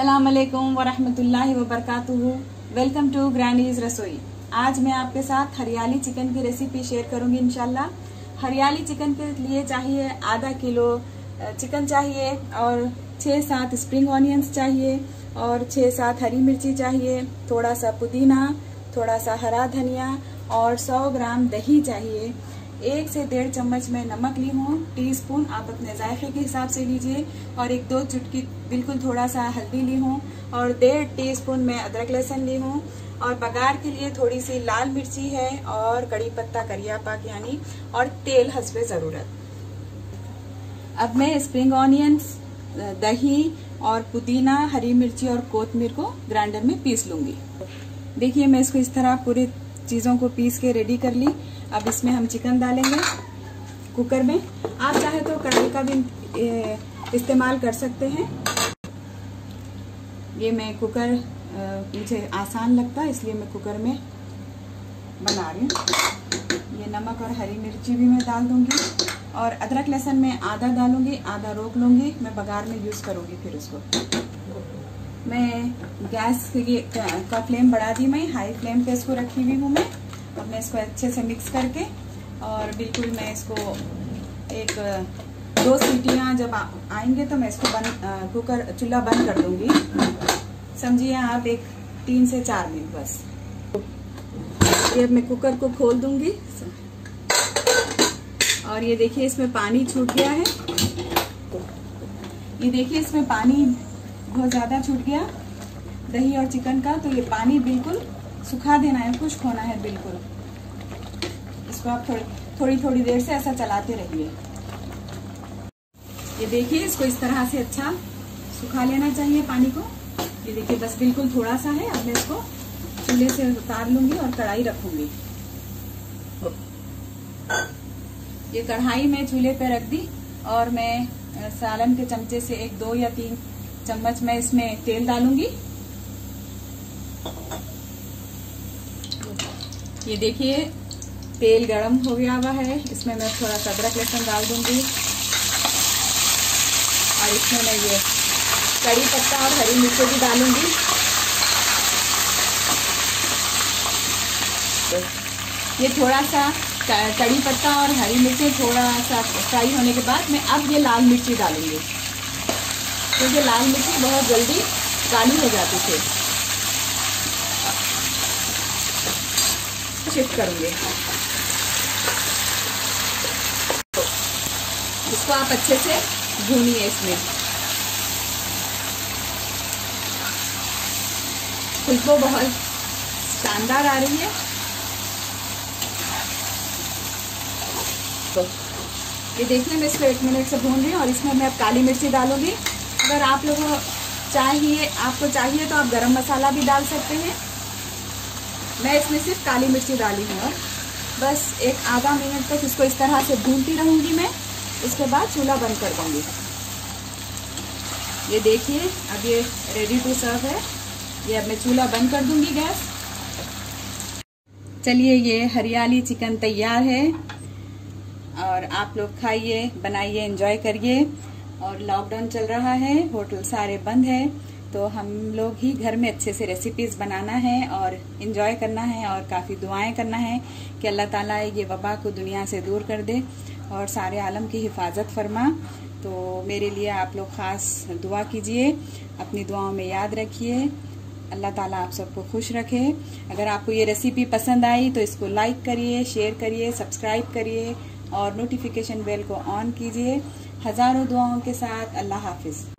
अस्सलाम वालेकुम वरहमतुल्लाहि वबरकातुहू। वेलकम टू ग्रैंडीज रसोई। आज मैं आपके साथ हरियाली चिकन की रेसिपी शेयर करूंगी इंशाल्लाह। हरियाली चिकन के लिए चाहिए आधा किलो चिकन चाहिए और 6-7 स्प्रिंग ऑनियंस चाहिए और 6-7 हरी मिर्ची चाहिए, थोड़ा सा पुदीना, थोड़ा सा हरा धनिया और 100 ग्राम दही चाहिए। 1 से 1.5 चम्मच मैं नमक ली हूँ, टीस्पून आप अपने जायके के हिसाब से लीजिए, और 1-2 चुटकी बिल्कुल थोड़ा सा हल्दी ली हूँ और 1.5 टीस्पून मैं अदरक लहसुन ली हूँ। और बघार के लिए थोड़ी सी लाल मिर्ची है और कड़ी पत्ता करिया पाक यानी, और तेल हस्बे जरूरत। अब मैं स्प्रिंग ऑनियंस, दही और पुदीना, हरी मिर्ची और कोतमीर को ग्राइंडर में पीस लूंगी। देखिए मैं इसको इस तरह पूरे चीजों को पीस के रेडी कर ली। अब इसमें हम चिकन डालेंगे कुकर में। आप चाहे तो कढ़ाई का भी इस्तेमाल कर सकते हैं। ये मैं कुकर मुझे आसान लगता है इसलिए मैं कुकर में बना रही हूँ। ये नमक और हरी मिर्ची भी मैं डाल दूंगी और अदरक लहसुन में आधा डालूंगी, आधा रोक लूंगी। मैं बघार में यूज करूंगी फिर उसको। मैं गैस का फ्लेम बढ़ा दी, मैं हाई फ्लेम पे इसको रखी हुई हूँ मैं। अब मैं इसको अच्छे से मिक्स करके और बिल्कुल मैं इसको 1-2 सीटियाँ जब आएंगे तो मैं इसको कुकर चूल्हा बंद कर दूंगी। समझिए आप 3 से 4 मिनट बस। ये अब मैं कुकर को खोल दूंगी और ये देखिए इसमें पानी छूट गया है। ये देखिए इसमें पानी बहुत ज्यादा छूट गया दही और चिकन का, तो ये पानी बिल्कुल सुखा देना है, खुश्क होना है बिल्कुल। इसको आप थोड़ी देर से ऐसा चलाते रहिए। ये देखिए इसको इस तरह से अच्छा सुखा लेना चाहिए पानी को। ये देखिए बस बिल्कुल थोड़ा सा है। अब मैं इसको चूल्हे से उतार लूंगी और कढ़ाई रखूंगी। ये कढ़ाई मैं चूल्हे पे रख दी और मैं सालन के चमचे से 1-2 या 3 चम्मच मैं इसमें तेल डालूंगी। ये देखिए तेल गरम हो गया हुआ है। इसमें मैं थोड़ा सा अदरक लहसुन डाल दूंगी और इसमें मैं ये कड़ी पत्ता और हरी मिर्ची भी डालूंगी। ये थोड़ा सा कड़ी पत्ता और हरी मिर्ची थोड़ा सा फ्राई होने के बाद मैं अब ये लाल मिर्ची डालूंगी, क्योंकि लाल मिर्ची बहुत जल्दी काली हो जाती थी। शिफ्ट करूंगी इसको, आप अच्छे से भूनिए। इसमें खुशबू बहुत शानदार आ रही है। तो ये देखिए मैं इसको 1 मिनट से भून रही हूँ और इसमें मैं अब काली मिर्ची डालूंगी। अगर आप लोगों को आपको चाहिए तो आप गरम मसाला भी डाल सकते हैं। मैं इसमें सिर्फ काली मिर्ची डाली हूँ और बस 1-आधा मिनट तक इसको इस तरह से भूनती रहूंगी मैं। इसके बाद चूल्हा बंद कर दूंगी। ये देखिए अब ये रेडी टू सर्व है। ये अब मैं चूल्हा बंद कर दूंगी गैस। चलिए ये हरियाली चिकन तैयार है और आप लोग खाइए, बनाइए, एंजॉय करिए। और लॉकडाउन चल रहा है, होटल सारे बंद है, तो हम लोग ही घर में अच्छे से रेसिपीज बनाना है और एंजॉय करना है और काफ़ी दुआएं करना है कि अल्लाह ताला ये वबा को दुनिया से दूर कर दे और सारे आलम की हिफाजत फरमा। तो मेरे लिए आप लोग ख़ास दुआ कीजिए, अपनी दुआओं में याद रखिए। अल्लाह ताला आप सबको खुश रखे। अगर आपको ये रेसिपी पसंद आई तो इसको लाइक करिए, शेयर करिए, सब्सक्राइब करिए और नोटिफिकेशन बेल को ऑन कीजिए। हज़ारों दुआओं के साथ अल्लाह हाफिज़।